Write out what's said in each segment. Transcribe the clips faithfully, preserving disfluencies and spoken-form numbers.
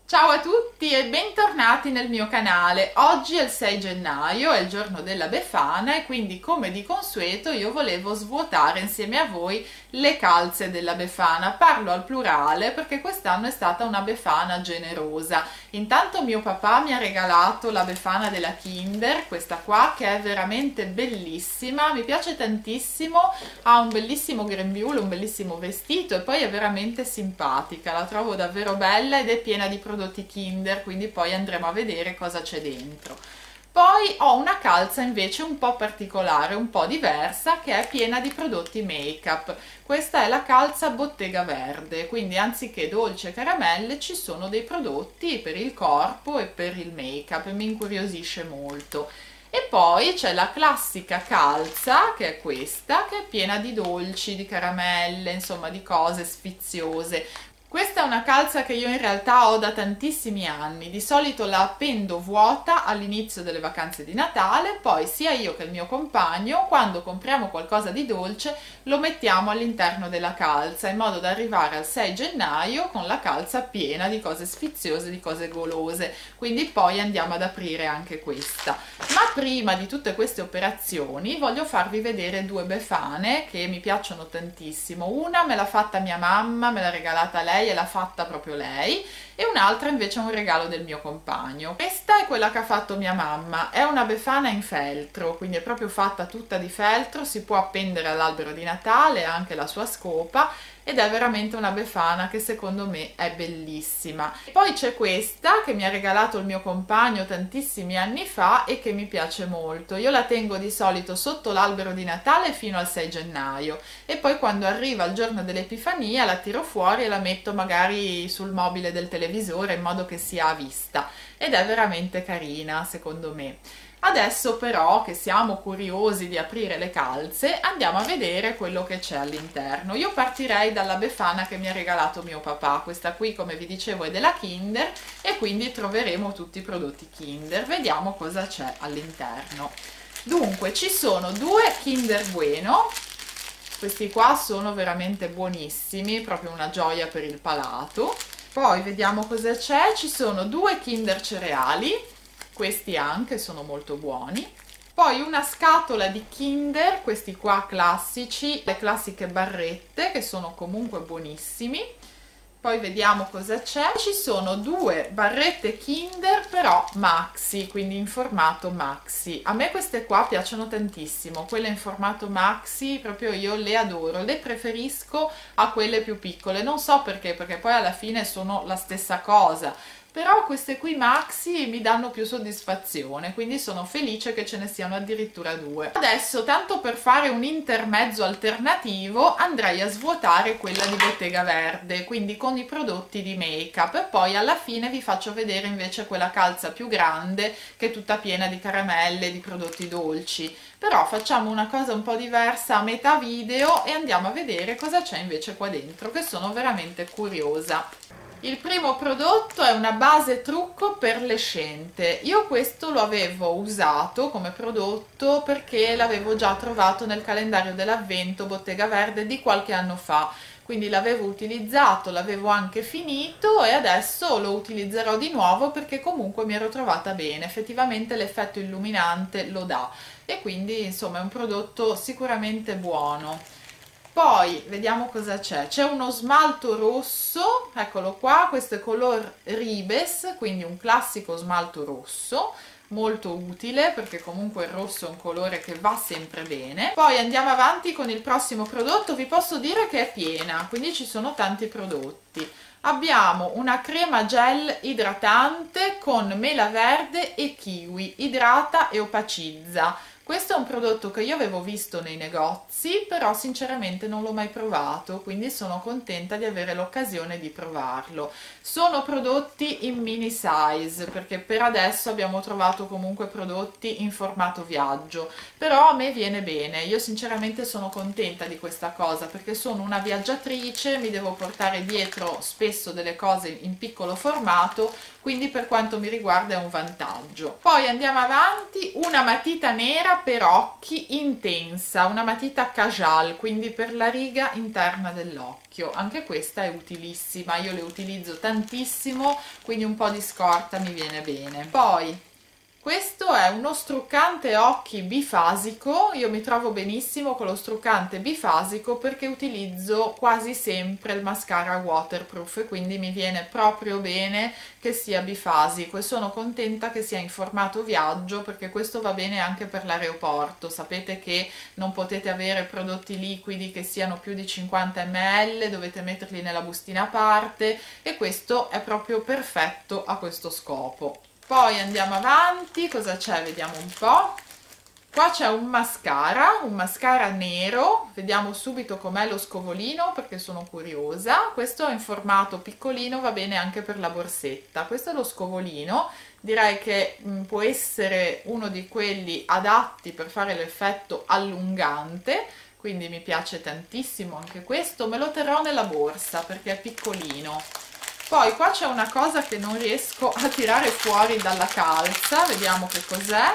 Ciao a tutti e bentornati nel mio canale. Oggi è il sei gennaio, è il giorno della Befana e quindi, come di consueto, io volevo svuotare insieme a voi le calze della Befana. Parlo al plurale perché quest'anno è stata una Befana generosa. Intanto mio papà mi ha regalato la Befana della Kinder, questa qua, che è veramente bellissima, mi piace tantissimo, ha un bellissimo grembiule, un bellissimo vestito e poi è veramente simpatica, la trovo davvero bella ed è piena di prodotti Kinder, quindi poi andremo a vedere cosa c'è dentro. Poi ho una calza invece un po' particolare, un po' diversa, che è piena di prodotti make-up. Questa è la calza Bottega Verde, quindi anziché dolce e caramelle ci sono dei prodotti per il corpo e per il make-up, mi incuriosisce molto. E poi c'è la classica calza, che è questa, che è piena di dolci, di caramelle, insomma di cose sfiziose. Questa è una calza che io in realtà ho da tantissimi anni, di solito la appendo vuota all'inizio delle vacanze di Natale, poi sia io che il mio compagno, quando compriamo qualcosa di dolce, lo mettiamo all'interno della calza, in modo da arrivare al sei gennaio con la calza piena di cose sfiziose, di cose golose, quindi poi andiamo ad aprire anche questa. Ma prima di tutte queste operazioni voglio farvi vedere due Befane che mi piacciono tantissimo. Una me l'ha fatta mia mamma, me l'ha regalata lei e l'ha fatta proprio lei, e un'altra invece è un regalo del mio compagno. Questa è quella che ha fatto mia mamma, è una Befana in feltro, quindi è proprio fatta tutta di feltro, si può appendere all'albero di Natale, ha anche la sua scopa ed è veramente una Befana che secondo me è bellissima. Poi c'è questa che mi ha regalato il mio compagno tantissimi anni fa e che mi piace molto. Io la tengo di solito sotto l'albero di Natale fino al sei gennaio e poi quando arriva il giorno dell'Epifania la tiro fuori e la metto magari sul mobile del televisore in modo che sia a vista ed è veramente carina secondo me. Adesso però che siamo curiosi di aprire le calze andiamo a vedere quello che c'è all'interno. Io partirei dalla Befana che mi ha regalato mio papà, questa qui come vi dicevo è della Kinder e quindi troveremo tutti i prodotti Kinder. Vediamo cosa c'è all'interno. Dunque ci sono due Kinder Bueno, questi qua sono veramente buonissimi, proprio una gioia per il palato. Poi vediamo cosa c'è, ci sono due Kinder Cereali, questi anche sono molto buoni. Poi una scatola di Kinder, questi qua classici, le classiche barrette che sono comunque buonissimi. Poi vediamo cosa c'è, ci sono due barrette Kinder però maxi, quindi in formato maxi. A me queste qua piacciono tantissimo, quelle in formato maxi proprio io le adoro, le preferisco a quelle più piccole, non so perché, perché poi alla fine sono la stessa cosa. Però queste qui maxi mi danno più soddisfazione, quindi sono felice che ce ne siano addirittura due. Adesso, tanto per fare un intermezzo alternativo, andrei a svuotare quella di Bottega Verde, quindi con i prodotti di make-up, e poi alla fine vi faccio vedere invece quella calza più grande che è tutta piena di caramelle, di prodotti dolci. Però facciamo una cosa un po' diversa a metà video e andiamo a vedere cosa c'è invece qua dentro, che sono veramente curiosa. Il primo prodotto è una base trucco per l'escente. Io questo lo avevo usato come prodotto perché l'avevo già trovato nel calendario dell'avvento Bottega Verde di qualche anno fa, quindi l'avevo utilizzato, l'avevo anche finito e adesso lo utilizzerò di nuovo perché comunque mi ero trovata bene, effettivamente l'effetto illuminante lo dà e quindi insomma è un prodotto sicuramente buono. Poi vediamo cosa c'è, c'è uno smalto rosso, eccolo qua, questo è color Ribes, quindi un classico smalto rosso, molto utile perché comunque il rosso è un colore che va sempre bene. Poi andiamo avanti con il prossimo prodotto, vi posso dire che è piena, quindi ci sono tanti prodotti. Abbiamo una crema gel idratante con mela verde e kiwi, idrata e opacizza. Questo è un prodotto che io avevo visto nei negozi, però sinceramente non l'ho mai provato, quindi sono contenta di avere l'occasione di provarlo. Sono prodotti in mini size, perché per adesso abbiamo trovato comunque prodotti in formato viaggio, però a me viene bene, io sinceramente sono contenta di questa cosa, perché sono una viaggiatrice, mi devo portare dietro spesso delle cose in piccolo formato, quindi per quanto mi riguarda è un vantaggio. Poi andiamo avanti, una matita nera per occhi intensa, una matita Kajal, quindi per la riga interna dell'occhio. Anche questa è utilissima, io le utilizzo tantissimo, quindi un po' di scorta mi viene bene. Poi questo è uno struccante occhi bifasico. Io mi trovo benissimo con lo struccante bifasico perché utilizzo quasi sempre il mascara waterproof e quindi mi viene proprio bene che sia bifasico, e sono contenta che sia in formato viaggio perché questo va bene anche per l'aeroporto. Sapete che non potete avere prodotti liquidi che siano più di cinquanta millilitri, dovete metterli nella bustina a parte, e questo è proprio perfetto a questo scopo. Poi andiamo avanti, cosa c'è? Vediamo un po'. Qua c'è un mascara, un mascara nero, vediamo subito com'è lo scovolino perché sono curiosa. Questo è in formato piccolino, va bene anche per la borsetta. Questo è lo scovolino, direi che mh, può essere uno di quelli adatti per fare l'effetto allungante, quindi mi piace tantissimo anche questo. Me lo terrò nella borsa perché è piccolino. Poi qua c'è una cosa che non riesco a tirare fuori dalla calza, vediamo che cos'è.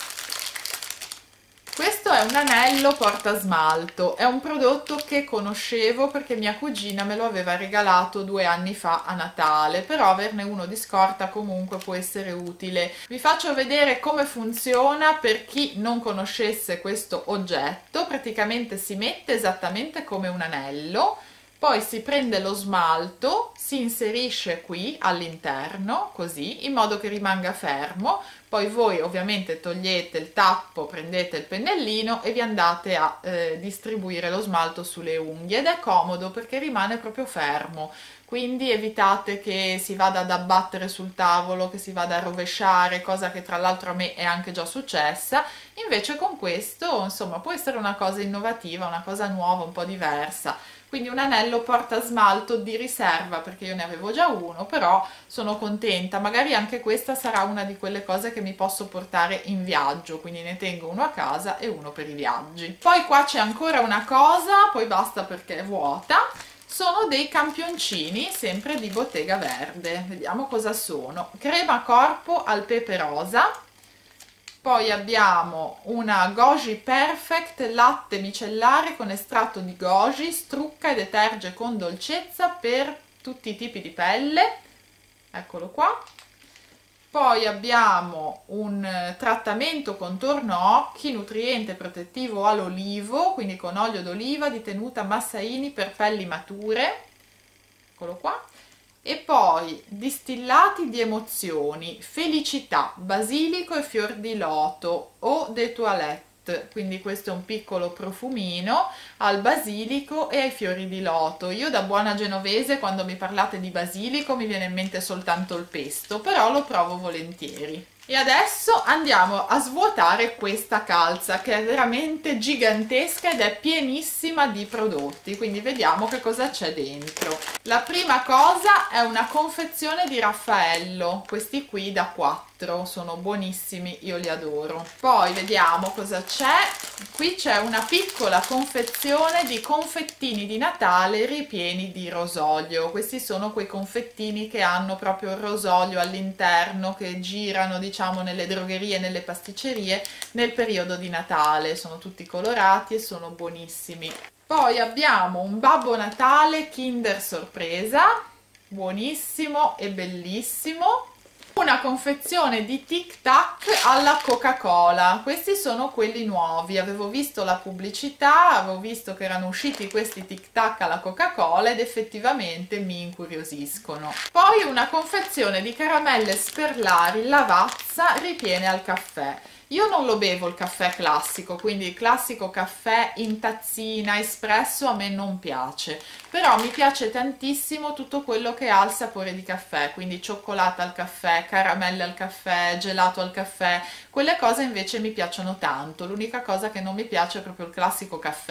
Questo è un anello porta smalto, è un prodotto che conoscevo perché mia cugina me lo aveva regalato due anni fa a Natale, però averne uno di scorta comunque può essere utile. Vi faccio vedere come funziona per chi non conoscesse questo oggetto. Praticamente si mette esattamente come un anello, poi si prende lo smalto, si inserisce qui all'interno, così, in modo che rimanga fermo. Poi voi ovviamente togliete il tappo, prendete il pennellino e vi andate a eh, distribuire lo smalto sulle unghie, ed è comodo perché rimane proprio fermo. Quindi evitate che si vada ad abbattere sul tavolo, che si vada a rovesciare, cosa che tra l'altro a me è anche già successa. Invece con questo, insomma, può essere una cosa innovativa, una cosa nuova, un po' diversa. Quindi un anello porta smalto di riserva perché io ne avevo già uno, però sono contenta. Magari anche questa sarà una di quelle cose che mi posso portare in viaggio, quindi ne tengo uno a casa e uno per i viaggi. Poi qua c'è ancora una cosa, poi basta perché è vuota. Sono dei campioncini sempre di Bottega Verde, vediamo cosa sono. Crema corpo al pepe rosa. Poi abbiamo una Goji Perfect latte micellare con estratto di goji, strucca e deterge con dolcezza per tutti i tipi di pelle. Eccolo qua. Poi abbiamo un trattamento contorno occhi nutriente protettivo all'olivo, quindi con olio d'oliva di tenuta Massaini per pelli mature. Eccolo qua. E poi distillati di emozioni, felicità, basilico e fior di loto o de toilette, quindi questo è un piccolo profumino al basilico e ai fiori di loto. Io da buona genovese quando mi parlate di basilico mi viene in mente soltanto il pesto, però lo provo volentieri. E adesso andiamo a svuotare questa calza che è veramente gigantesca ed è pienissima di prodotti, quindi vediamo che cosa c'è dentro. La prima cosa è una confezione di Raffaello, questi qui da quattro, sono buonissimi, io li adoro. Poi vediamo cosa c'è. Qui c'è una piccola confezione di confettini di Natale ripieni di rosolio. Questi sono quei confettini che hanno proprio il rosolio all'interno, che girano diciamo nelle drogherie e nelle pasticcerie nel periodo di Natale. Sono tutti colorati e sono buonissimi. Poi abbiamo un Babbo Natale Kinder Sorpresa, buonissimo e bellissimo. Una confezione di Tic Tac alla Coca-Cola. Questi sono quelli nuovi, avevo visto la pubblicità, avevo visto che erano usciti questi Tic Tac alla Coca-Cola ed effettivamente mi incuriosiscono. Poi una confezione di caramelle sperlari Lavazza ripiene al caffè. Io non lo bevo il caffè classico, quindi il classico caffè in tazzina espresso a me non piace, però mi piace tantissimo tutto quello che ha il sapore di caffè, quindi cioccolata al caffè, caramelle al caffè, gelato al caffè, quelle cose invece mi piacciono tanto. L'unica cosa che non mi piace è proprio il classico caffè,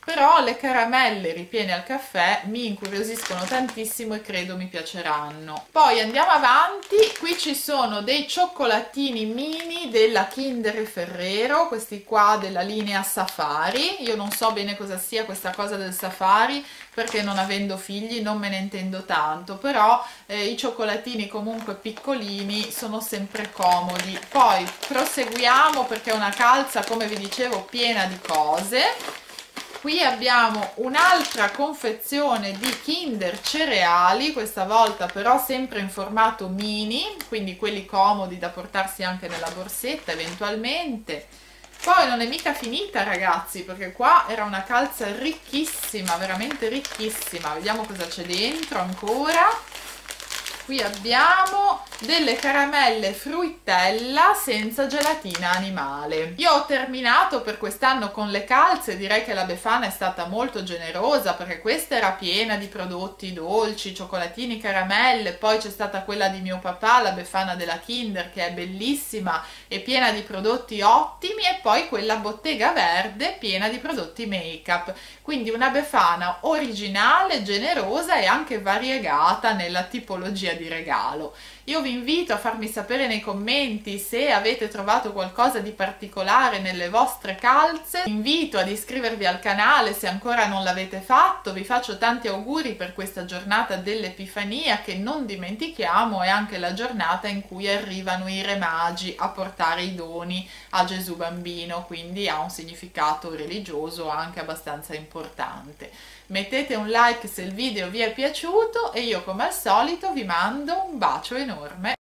però le caramelle ripiene al caffè mi incuriosiscono tantissimo e credo mi piaceranno. Poi andiamo avanti, qui ci sono dei cioccolatini mini della Kinder e Ferrero, questi qua della linea Safari. Io non so bene cosa sia questa cosa del Safari perché non avendo figli non me ne intendo tanto, però eh, i cioccolatini comunque piccolini sono sempre comodi. Poi proseguiamo perché è una calza, come vi dicevo, piena di cose. Qui abbiamo un'altra confezione di Kinder cereali, questa volta però sempre in formato mini, quindi quelli comodi da portarsi anche nella borsetta eventualmente. Poi non è mica finita, ragazzi, perché qua era una calza ricchissima, veramente ricchissima. Vediamo cosa c'è dentro ancora. Qui abbiamo delle caramelle fruttella senza gelatina animale. Io ho terminato per quest'anno con le calze, direi che la Befana è stata molto generosa perché questa era piena di prodotti dolci, cioccolatini, caramelle, poi c'è stata quella di mio papà, la Befana della Kinder, che è bellissima e piena di prodotti ottimi, e poi quella Bottega Verde piena di prodotti make-up. Quindi una Befana originale, generosa e anche variegata nella tipologia di regalo. Io vi invito a farmi sapere nei commenti se avete trovato qualcosa di particolare nelle vostre calze. Vi invito ad iscrivervi al canale se ancora non l'avete fatto. Vi faccio tanti auguri per questa giornata dell'Epifania, che non dimentichiamo è anche la giornata in cui arrivano i re magi a portare i doni a Gesù bambino, quindi ha un significato religioso anche abbastanza importante. Mettete un like se il video vi è piaciuto e io come al solito vi mando un bacio enorme.